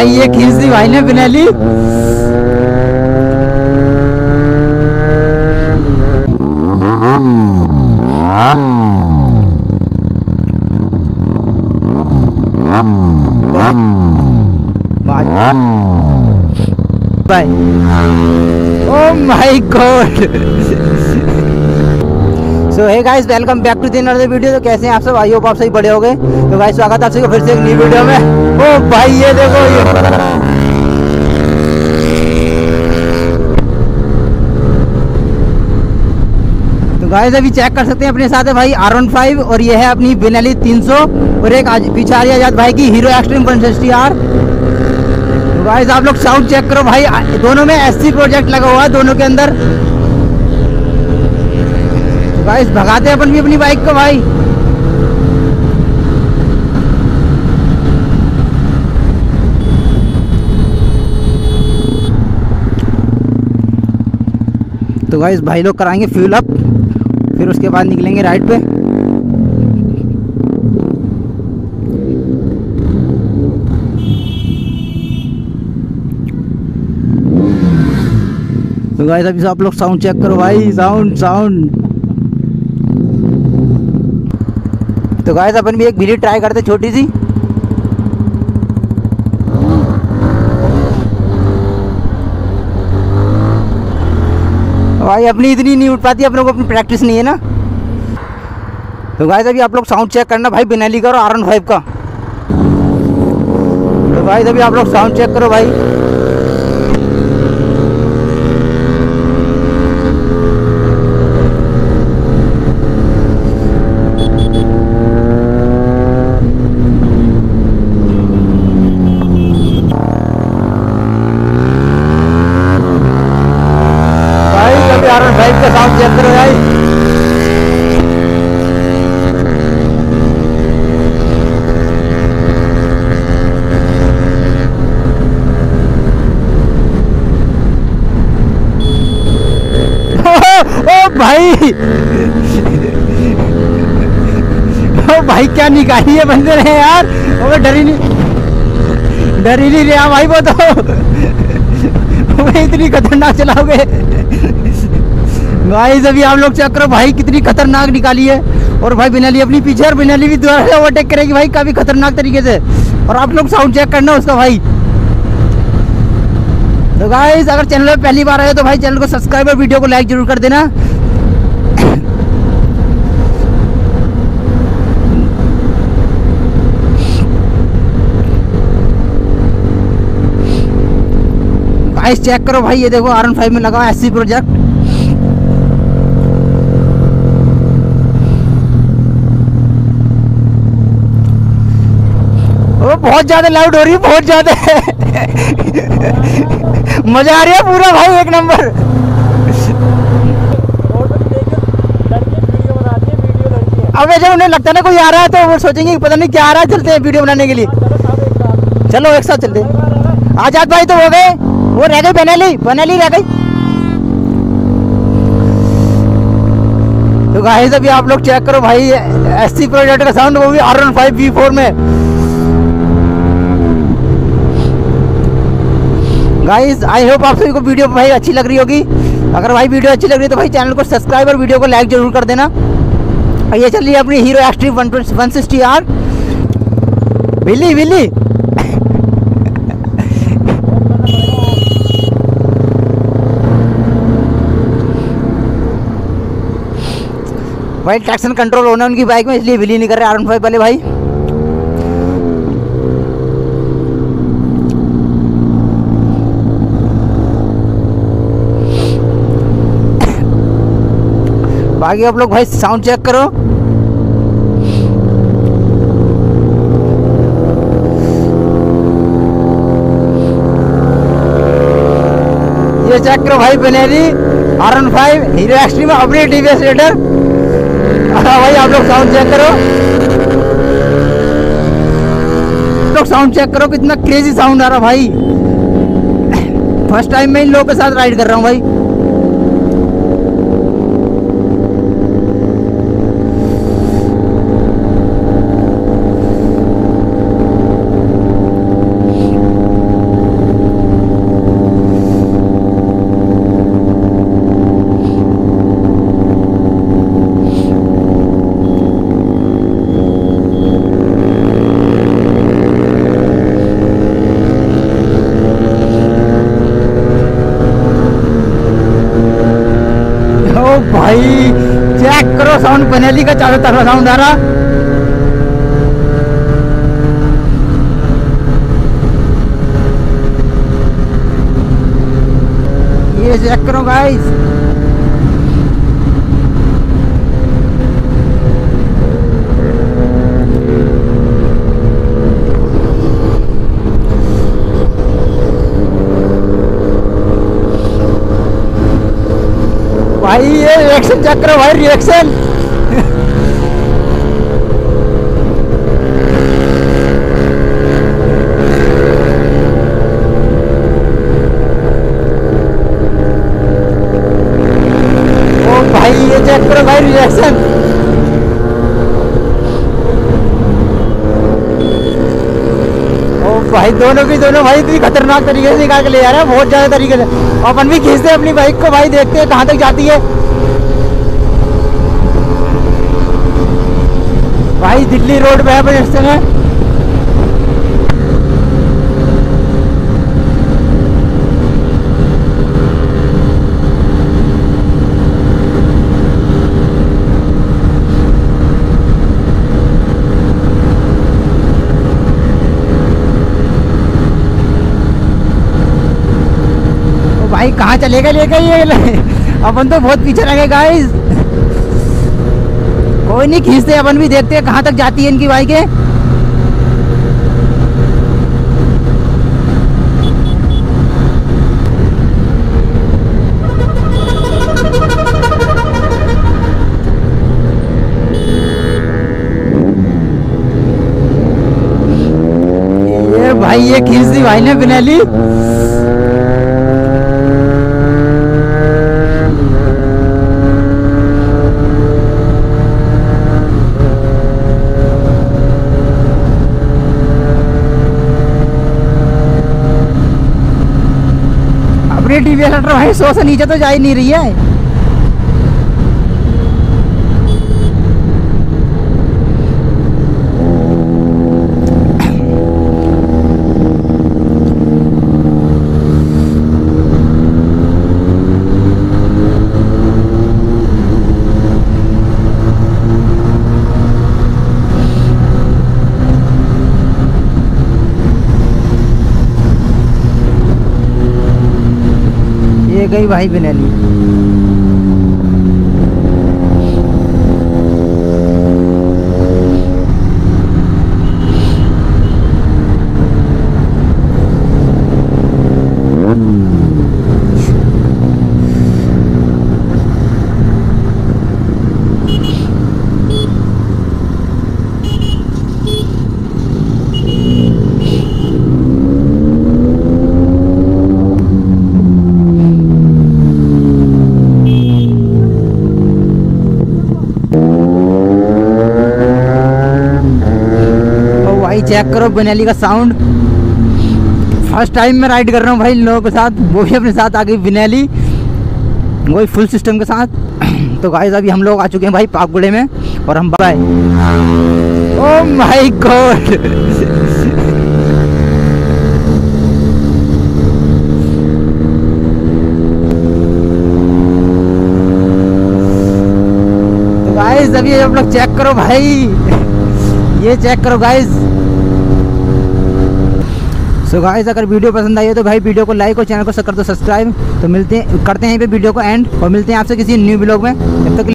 भाई ये खींच दी भाई ने बेनेली। भाई oh my god. So hey guys, welcome back to the another video. तो कैसे हैं आप सब? आई होप आप सही बड़े हो गए। तो गाइस स्वागत है आप सभी फिर से एक नई वीडियो में। ओ भाई ये देखो ये। तो गाइस अभी चेक कर सकते हैं अपने साथ है भाई R15 और ये है अपनी बेनेली 300 और एक पीछे आ रही है आजाद भाई की हीरो एक्सट्रीम 160R। तो गाइस आप लोग साउंड चेक करो भाई, दोनों में SC प्रोजेक्ट लगा हुआ है दोनों के अंदर। गाइस भगाते हैं अपन भी अपनी बाइक को भाई। तो गाइस भाई लोग कराएंगे फ्यूल अप, फिर उसके बाद निकलेंगे राइड पे। तो गाइस अभी आप लोग साउंड चेक करो भाई, साउंड। तो गाइस अपन भी एक वीडियो ट्राई करते छोटी सी। भाई अपनी इतनी नहीं उठ पाती, अपनों को अपनी प्रैक्टिस नहीं है ना। तो गाइस अभी आप लोग साउंड चेक करना भाई बेनेली का और R15 का। तो गाइस अभी आप लोग साउंड चेक करो भाई। R15 का साउंड चेक करो भाई। ओ भाई ओ भाई क्या निकाली है बंदे ने यार। वो डर ही नहीं रहा भाई वो तो। इतनी खतरनाक चलाओगे गाइस। अभी आप लोग चेक करो भाई कितनी खतरनाक निकाली है। और भाई बेनेली अपनी पीछे और बेनेली भी दोबारा ओवरटेक करेगी भाई काफी खतरनाक तरीके से। और आप लोग साउंड चेक करना उसका भाई। तो गाइस अगर चैनल पे पहली बार आए तो भाई चैनल को सब्सक्राइब और वीडियो को लाइक जरूर कर देना। गाइस चेक करो भाई, ये देखो R15 में लगा SC प्रोजेक्ट। वो बहुत ज्यादा लाउड हो रही है, बहुत ज्यादा। मजा आ रहा है पूरा भाई, एक नंबर। अब जब उन्हें लगता है ना कोई आ रहा है तो वो सोचेंगे कि पता नहीं क्या आ रहा है, चलते हैं वीडियो बनाने के लिए। चलो एक साथ चलते हैं। आजाद भाई तो हो गए, वो रह गई बेनेली रह गई। तो गाइस अभी आप लोग चेक करो भाई SC प्रोजेक्ट का साउंड, वो भी R15 V4 में। गाइस आई होप आप सभी को वीडियो भाई अच्छी लग रही होगी। अगर भाई वीडियो अच्छी लग रही है तो भाई चैनल को सब्सक्राइब और वीडियो को लाइक जरूर कर देना। और ये चल रही है अपनी हीरो एक्सट्रीम 160R। बिल्ली भाई ट्रैक्शन कंट्रोल होना उनकी बाइक में, इसलिए बिल्ली नहीं कर रहे R15 वाले भाई। बाकी आप लोग भाई साउंड चेक करो। ये चेक करो भाई बेनेली R15 हीरो एक्सट्रीम अपने TVS रेडर। भाई आप लोग साउंड चेक करो, साउंड चेक करो कितना क्रेजी साउंड आ रहा भाई। फर्स्ट टाइम मैं इन लोगों के साथ राइड कर रहा हूँ भाई। बेनेली का चारों तरफ साउंड आ रहा। ये चेक करो गाइस, भाई ये रिएक्शन चेक करो भाई, रिएक्शन। ओ भाई ये चेक करो भाई, रिएक्शन। ओ भाई दोनों भाई इतनी खतरनाक तरीके से निकाल के ले जा रहे हैं, बहुत ज्यादा तरीके से। अपन भी खींचते हैं अपनी बाइक को भाई, देखते हैं कहाँ तक जाती है। भाई दिल्ली रोड पे है बजट में। भाई कहाँ चलेगा लेकर ये अपन तो बहुत पीछे रह गए गाइस। कोई नहीं, खींचते अपन भी, देखते हैं कहाँ तक जाती है इनकी बाइक है। ये भाई ये खींच दी भाई ने बेनेली। अपनी टीवीएस अल्ट्रा भाई 100 से नीचे तो जा ही नहीं रही है। ये गई भाई बेनेली। चेक करो बेनेली का साउंड। फर्स्ट टाइम मैं राइड कर रहा हूँ भाई लोगों के साथ, वो भी अपने साथ आ गई बेनेली, वही फुल सिस्टम के साथ। तो गाइस अभी हम लोग आ चुके हैं भाई पाकगुड़े में, और हम बाय। ओ माय गॉड तो गाइस अभी आप लोग चेक करो भाई, ये चेक करो गाइस। सो गाइस अगर वीडियो पसंद आई है तो भाई वीडियो को लाइक और चैनल को कर दो सब्सक्राइब। तो मिलते हैं, करते हैं यहीं पे वीडियो को एंड, और मिलते हैं आपसे किसी न्यू ब्लॉग में। जब तक